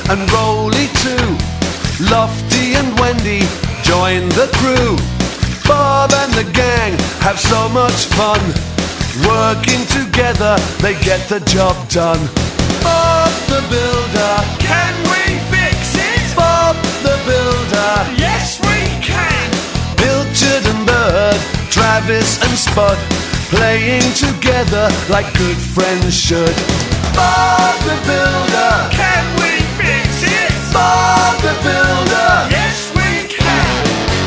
and Rolly too. Lofty and Wendy join the crew. Bob and the gang have so much fun. Working together, they get the job done. Bob the Builder, Can we fix it? Bob the Builder, Yes, we can. Pilchard and Bird, Travis and Spud, playing together like good friends should. Bob the Builder, Can we fix it? Bob the Builder. Yes, we can.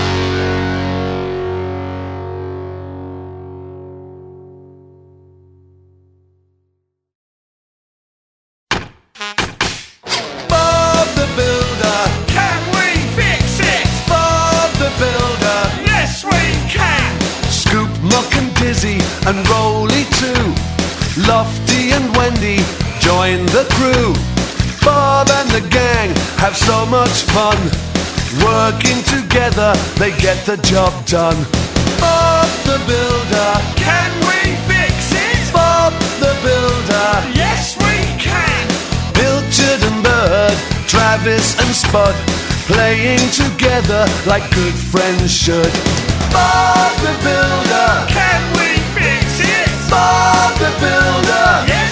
Bob the Builder, Can we fix it? Bob the Builder. Yes, we can. Scoop, Muck and Dizzy and Rolly too. Lofty and Wendy join the crew. Bob and the gang have so much fun. Working together, they get the job done. Bob the Builder, Can we fix it? Bob the Builder. Yes, we can. Pilchard and Bird, Travis and Spud, playing together like good friends should. Bob the Builder, Can we fix it? Bob the Builder. Yes,